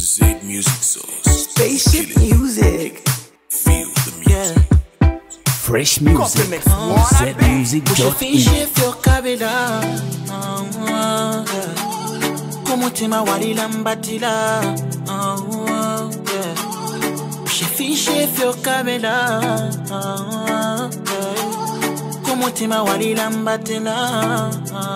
zedmusicsource. Spaceship music. Feel the music. Fresh music on zedmusicsource. Finshi fyo kabila kumutima walilambatila Finshi fyo kabila kumutima walilambatila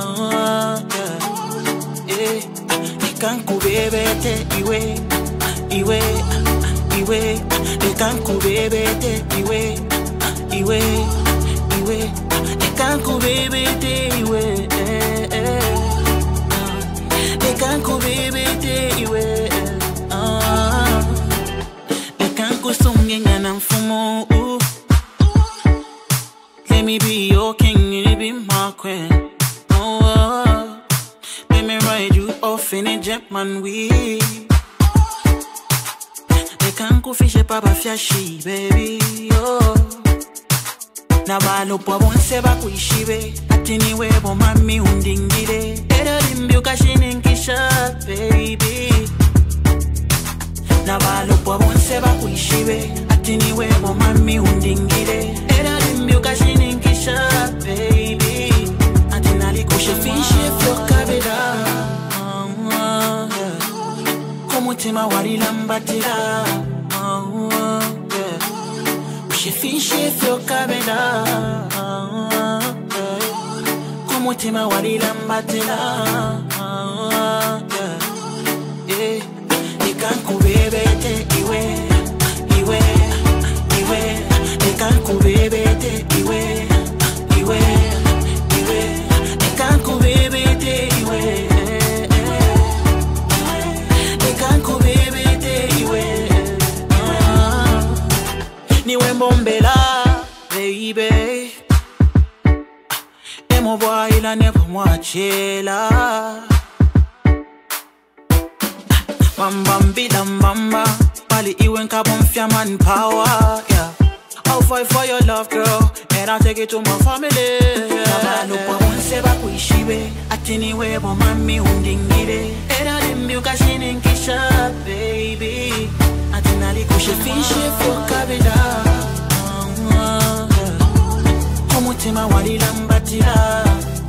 Nikankubebete iwe iwe iwe nikankubebete iwe iwe iwe nikankubebete iwe nikankubebete iwe nikankusongenga na mfumo let me be your king, you be my queen. Let me ride you off in a Jetman wheel. They can't go fish a papa flashy, baby. Oh, na balo po bon seba kuishibe. Atini webo mami undingire. Era limbio kashinin kisha, baby. Na balo po bon seba kuishibe. Atini webo mami undingire. Era limbio kashinin kisha, baby. Atinali kushe finshi fyo kabela. Kumutima walilambatila. Kushe finshi fyo kabela. Kumutima walilambatila. Nikankubebete iwe iwe iwe nikankubebete iwe iwe iwe nikankubebete iwe nikankubebete iwe niwe mbombela baby emo boy la ne pomwachela Bam bidam bamba Pali iwen kabon fia man power, yeah. I'll fight for your love, girl, and I'll take it to my family. Nabalo kwa unseba kuishibe Atini webo mami undingire Era limbi ukashini nkisha, baby Atinali kushe finshi fyo kabila Kumutima walilambatila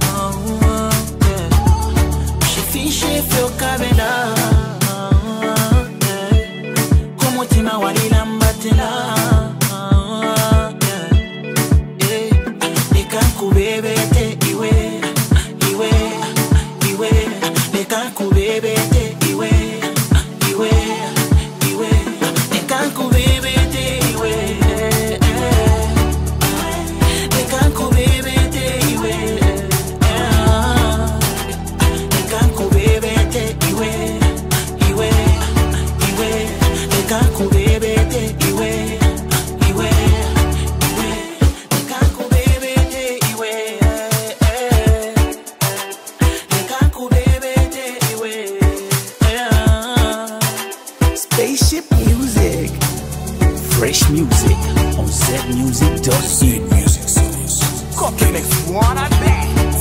Kushe finshi fyo kabila Kumutima walilambatila Nikankubebete iwe iwe iwe nikankubebete iwe iwe iwe nikankubebete iwe nikankubebete iwe nikankubebete iwe iwe iwe nikankubebete iwe iwe Spaceship music. Fresh music on zedmusicsource. Zedmusicsource. Cooking next one, I bet.